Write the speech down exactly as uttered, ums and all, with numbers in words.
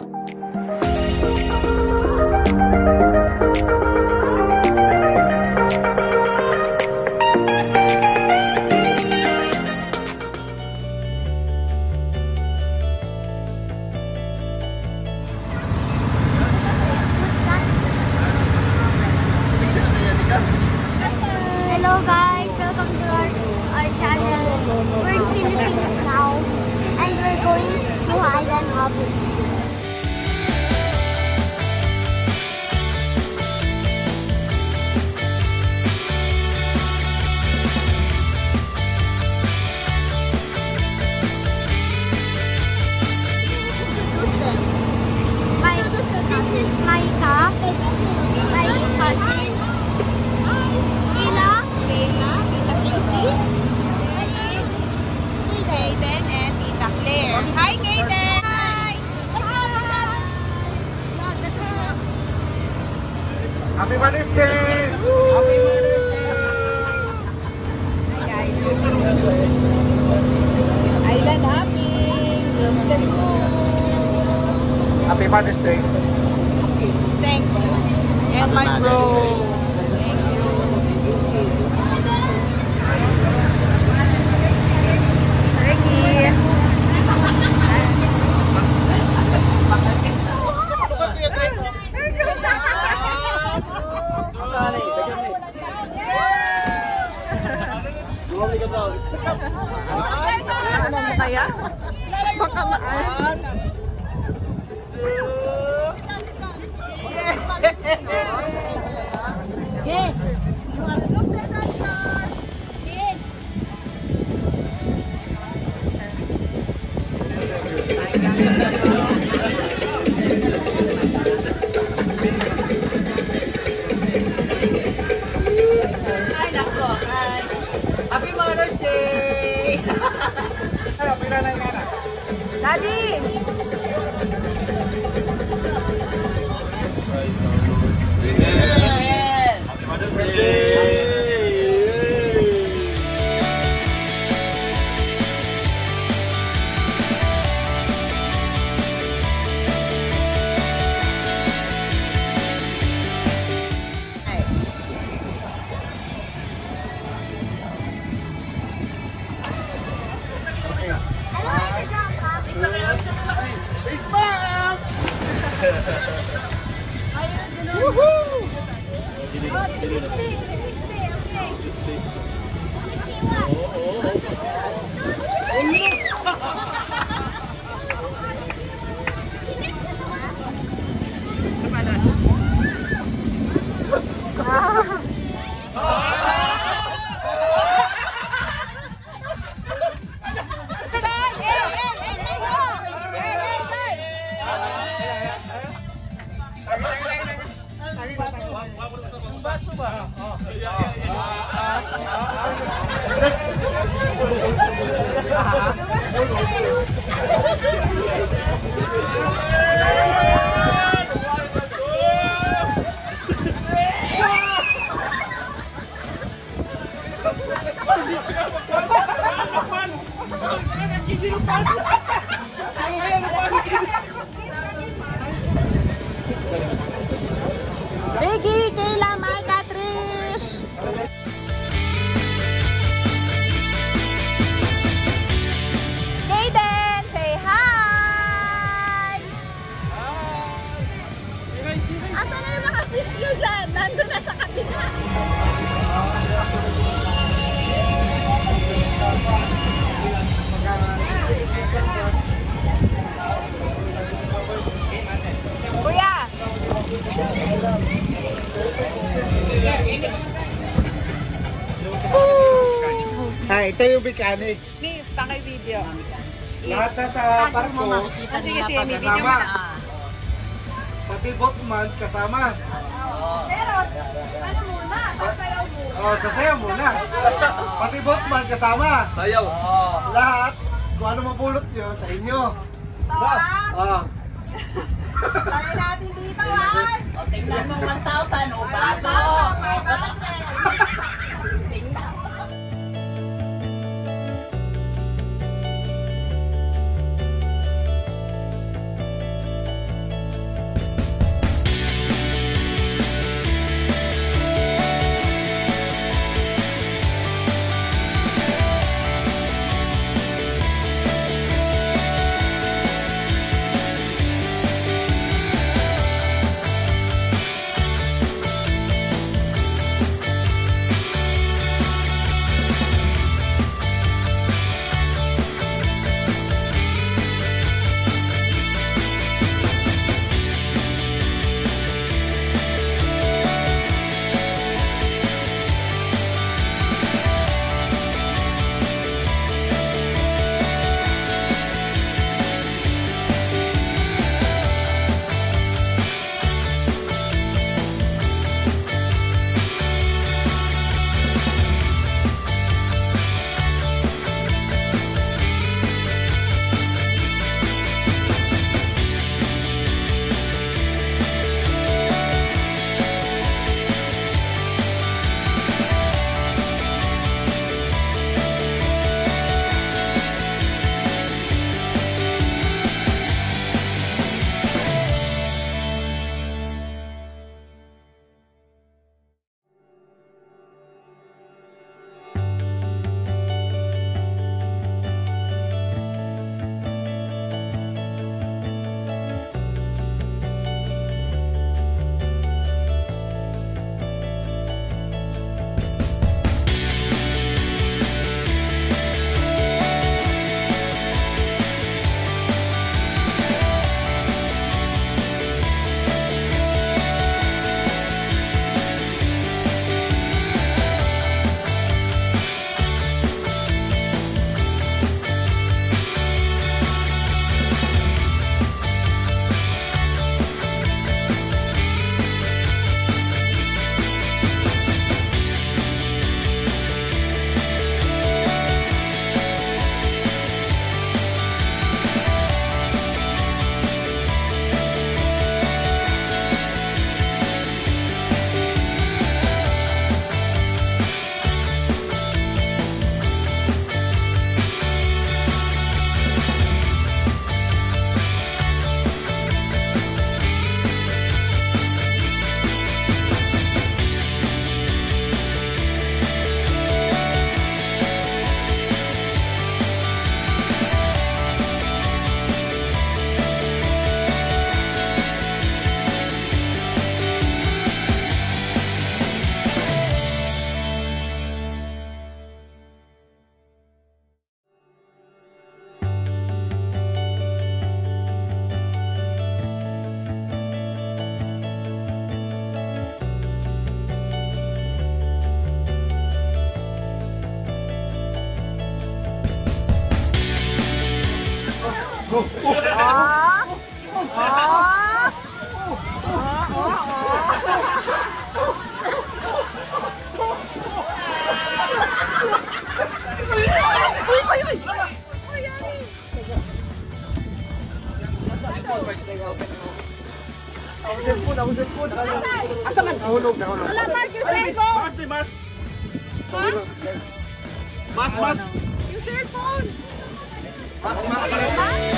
Hello guys, welcome to our, our channel. We're in Philippines now and we're going to Island Hopping. Introduce them. My, this is Maika, my cousin. Kayla, Tita Casey, Eden. Kaden, and Tita Claire. Hi, Kaden! Hi! Happy Mother's Day! Happy Mother's Day! Hi, guys. Island hopping. Cebu. Happy Mother's Day! Thanks. And my bro. Thank you. Ano mo kaya? Baka maan. Yeah. Ay, nako. Ay. Happy Mother's Day! Happy Nanay Nana! Daddy! Happy Mother's Day! Ricky, Kayla, Maika, Trish! Kaden, say hi! Asan na yung mga fish nyo dyan? Nandun na sa kabila. Kuya! Hi, ito yung mechanics. Ni, pakay video. Lahat na sa barko, Ah, sige, sige, may video mo kasama. na. Pati boatman kasama. Pero, ano muna? Sasayaw muna. Oh, sasayaw muna. Pati boatman kasama. Sayaw. Lahat, kung ano mapulot nyo sa inyo. Tawa! Oh. Tayo natin dito, ha? O, tingnan mo one thousand, o bago! Tingnan. Ako cellphone, ako cellphone. Asa man? Nahulog, nahulog. Wala, Mark, yung cellphone! Mas, mas. Mas, mas. Yung cellphone! Mas, mas.